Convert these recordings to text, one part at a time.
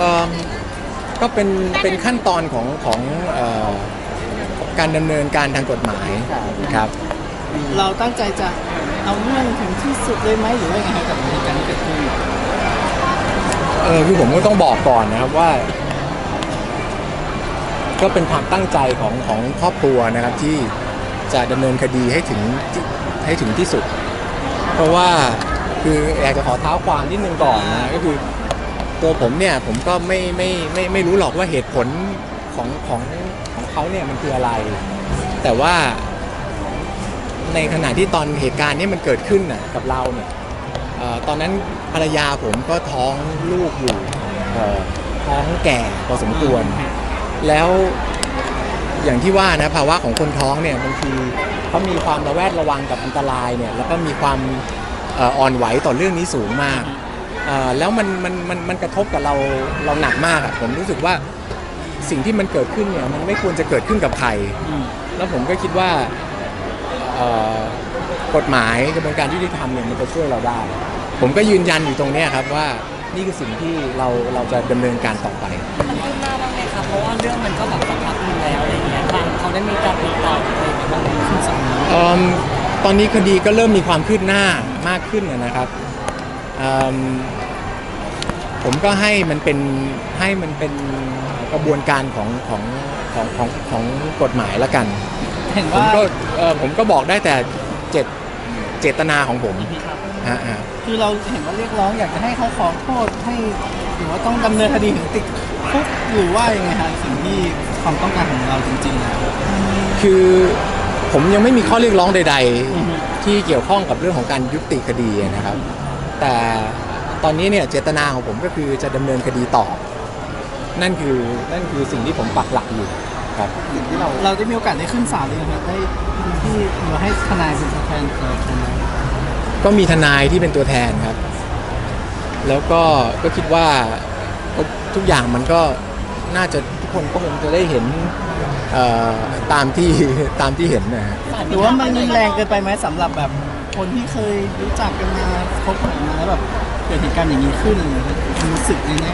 ก็เป็นขั้นตอนของการดำเนินการทางกฎหมายครับเราตั้งใจจะเอาเรื่องถึงที่สุดเลยไหมหรือว่ายังไงกับเหตุการณ์ที่เกิดขึ้นคือผมก็ต้องบอกก่อนนะครับว่าก็เป็นความตั้งใจของครอบครัวนะครับที่จะดำเนินคดีให้ถึงที่สุดเพราะว่าคืออยากจะขอเท้าความนิดนึงก่อนนะก็คือตัวผมเนี่ยผมก็ไม่รู้หรอกว่าเหตุผลของเขาเนี่ยมันคืออะไรแต่ว่าในขณะที่ตอนเหตุการณ์นี้มันเกิดขึ้นน่ะกับเราเนี่ยตอนนั้นภรรยาผมก็ท้องลูกอยู่ท้องแก่พอสมควรแล้วอย่างที่ว่านะภาวะของคนท้องเนี่ยบางทีเขามีความระแวดระวังกับอันตรายเนี่ยแล้วก็มีความอ่อนไหวต่อเรื่องนี้สูงมากแล้วมันกระทบกับเราหนักมากผมรู้สึกว่าสิ่งที่มันเกิดขึ้นเนี่ยมันไม่ควรจะเกิดขึ้นกับใครแล้วผมก็คิดว่ากฎหมายกระบวนการยุติธรรมเนี่ยมันจะช่วยเราได้ผมก็ยืนยันอยู่ตรงนี้ครับว่านี่คือสิ่งที่เราจะดำเนินการต่อไปมันคืบหน้าบ้างไหมครับเพราะว่าเรื่องมันก็แบบสักพักนึงแล้วอะไรเงี้ยทางเขาได้มีการติดต่ออะไรบ้างไหมขึ้นสองตอนนี้คดีก็เริ่มมีความคืบหน้ามากขึ้นนะครับผมก็ให้มันเป็นกระบวนการของกฎหมายละกันผมก็บอกได้แต่เจตนาของผมคือเราเห็นว่าเรียกร้องอยากจะให้เขาขอโทษให้หรือว่าต้องดำเนินคดีถึงติดคุกหรือว่ายังไงฮะสิ่งที่ความต้องการของเราจริงๆแล้วคือผมยังไม่มีข้อเรียกร้องใดๆที่เกี่ยวข้องกับเรื่องของการยุติคดีนะครับแต่ตอนนี้เนี่ยเจตนาของผมก็คือจะดำเนินคดีต่อนั่นคือสิ่งที่ผมปักหลักอยู่ครับสิ่งที่เราได้มีโอกาสได้ขึ้นศาลเลยครับได้ที่เราให้ทนายเป็นตัวแทนก็มีทนายที่เป็นตัวแทนครับแล้วก็คิดว่าทุกอย่างมันก็น่าจะทุกคนก็คงจะได้เห็นตามที่เห็นนะหรือว่ามันแรงเกินไปไหมสำหรับแบบคนที่เคยรู้จักกันมาคบกันมาแล้วแบบเกิดเหตุการณ์อย่างนี้ขึ้นรู้สึกยังไง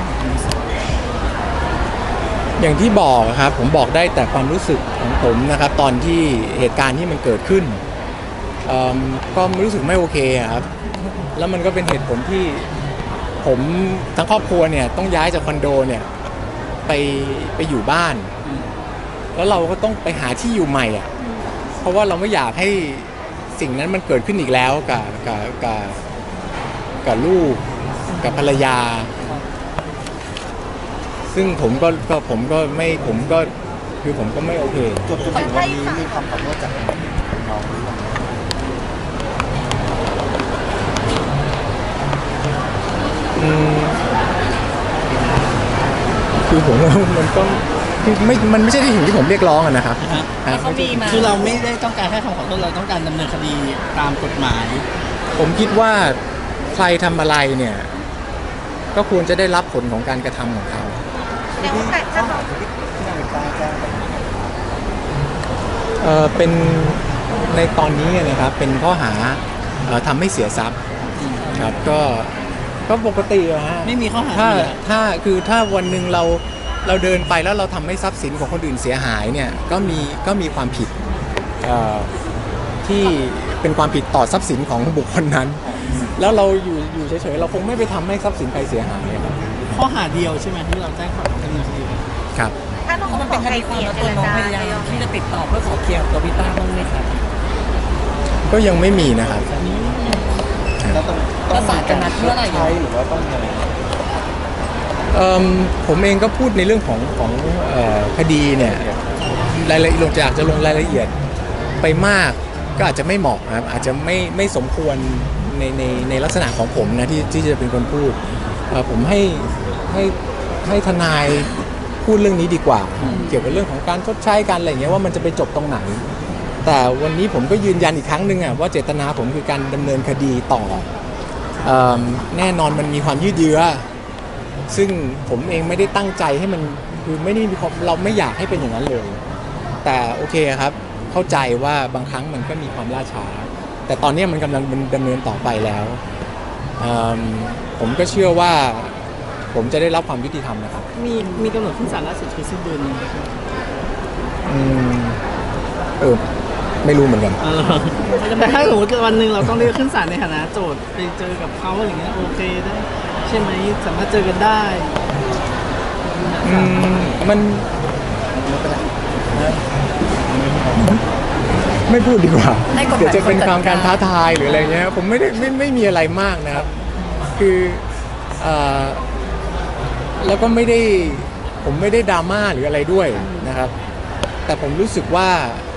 อย่างที่บอกครับผมบอกได้แต่ความรู้สึกของผมนะครับตอนที่เหตุการณ์ที่มันเกิดขึ้นก็รู้สึกไม่โอเคครับแล้วมันก็เป็นเหตุผลที่ผมทั้งครอบครัวเนี่ยต้องย้ายจากคอนโดเนี่ยไปอยู่บ้านแล้วเราก็ต้องไปหาที่อยู่ใหม่อ่ะเพราะว่าเราไม่อยากให้สิ่งนั้นมันเกิดขึ้นอีกแล้วกับลูกกับภรรยาซึ่งผมก็คือผมก็ไม่โอเคจนถึงวันนี้มีความขอโทษจากน้องคือผมมันก็คือมันไม่ใช่ที่สิ่งที่ผมเรียกร้องนะครับคือเราไม่ได้ต้องการแค่คำขอโทษเราต้องการดำเนินคดีตามกฎหมายผมคิดว่าใครทำอะไรเนี่ยก็ควรจะได้รับผลของการกระทำของเขาเป็นในตอนนี้นะครับเป็นข้อหาทำให้เสียทรัพย์ครับก็ปกติฮะไม่มีข้อหาถ้าวันหนึ่งเราเดินไปแล้วเราทำให้ทรัพย์สินของคนอื่นเสียหายเนี่ยก็มีความผิดที่เป็นความผิดต่อทรัพย์สินของบุคคลนั้นแล้วเราอยู่เฉยๆเราคงไม่ไปทำให้ทรัพย์สินใครเสียหายครับข้อหาเดียวใช่ไหมที่เราแจ้งข้อหาดำเนินคดีครับถ้าน้องมันเป็นคดีความแล้วตัวน้องพยายามที่จะติดต่อเพื่อขอเคลียร์ตัวพี่ต้าบ้างไหมครับก็ยังไม่มีนะครับประสานกันนัดเมื่อไหร่หรือว่าต้องอะไรผมเองก็พูดในเรื่องของคดีเนี่ยรายละเอียดจะลงรายละเอียดไปมากก็อาจจะไม่เหมาะครับอาจจะไม่สมควรในลักษณะของผมนะที่จะเป็นคนพูดผมให้ทนายพูดเรื่องนี้ดีกว่าเกี่ยวกับเรื่องของการชดใช้กันอะไรเงี้ยว่ามันจะไปจบตรงไหนแต่วันนี้ผมก็ยืนยันอีกครั้งหนึ่งว่าเจตนาผมคือการดำเนินคดีต่อแน่นอนมันมีความยืดเยื้อซึ่งผมเองไม่ได้ตั้งใจให้มันคือไม่ได้เราไม่อยากให้เป็นอย่างนั้นเลยแต่โอเคครับเข้าใจว่าบางครั้งมันก็มีความล่าช้าแต่ตอนนี้มันกำลังดำเนินต่อไปแล้วผมก็เชื่อว่าผมจะได้รับความยุติธรรมนะครับมีกำหนดขึ้นศาลล่าสุดคือสิ้นเดือนนี้อืมไม่รู้เหมือนกันแต่ถ้าสมมติวันหนึ่งเราต้องเรียกขึ้นศาลในฐานะโจทย์ไปเจอกับเขาอะไรเงี้ยโอเคได้ใช่ไหมสามารถเจอกันได้มันไม่พูดดีกว่าให้กฎหมายเดี๋ยวจะเป็นคนจัดการท้าทายหรืออะไรเงี้ยผมไม่มีอะไรมากนะครับ คือแล้วก็ผมไม่ได้ดราม่าหรืออะไรด้วยนะครับ แต่ผมรู้สึกว่า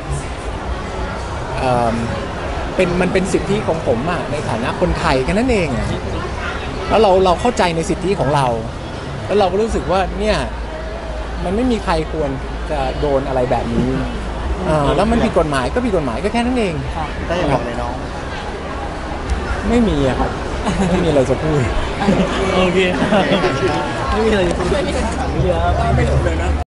มันเป็นสิทธิของผมอะในฐานะคนไทยแค่นั้นเองอะแล้วเราเข้าใจในสิทธิของเรา แล้วเราก็รู้สึกว่าเนี่ยมันไม่มีใครควรจะโดนอะไรแบบนี้แล้วมันผิดกฎหมายก็ผิดกฎหมายก็แค่นั้นเองได้อย่างบอกเลยน้องไม่มีอะครับ ไม่มีอะไรจะพูดโอเคไม่มีอะไรจะพูดเยอะ